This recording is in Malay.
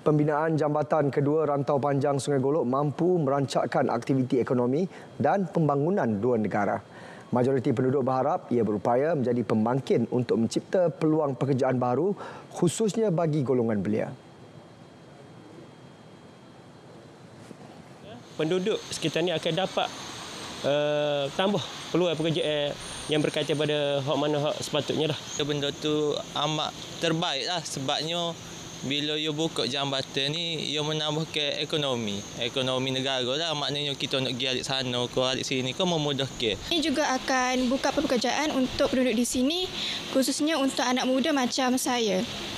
Pembinaan jambatan kedua rantau panjang Sungai Golok mampu merancakkan aktiviti ekonomi dan pembangunan dua negara. Majoriti penduduk berharap ia berupaya menjadi pembangkit untuk mencipta peluang pekerjaan baru khususnya bagi golongan belia. Penduduk sekitar ini akan dapat tambah peluang pekerjaan yang berkaitan pada hak mana hak sepatutnya dah. Benda tu amat terbaik lah sebabnya bila you buka jambatan ni, you menambah ke ekonomi negara lah. Maknanya kita nak pergi alik sana ke alik sini ke memudahkan. Ini juga akan buka pekerjaan untuk penduduk di sini, khususnya untuk anak muda macam saya.